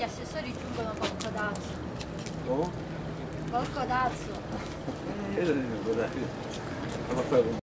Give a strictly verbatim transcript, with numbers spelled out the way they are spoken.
gli assessori giungono col codazzo. Oh? Col codazzo. Eh, io non dico, dai.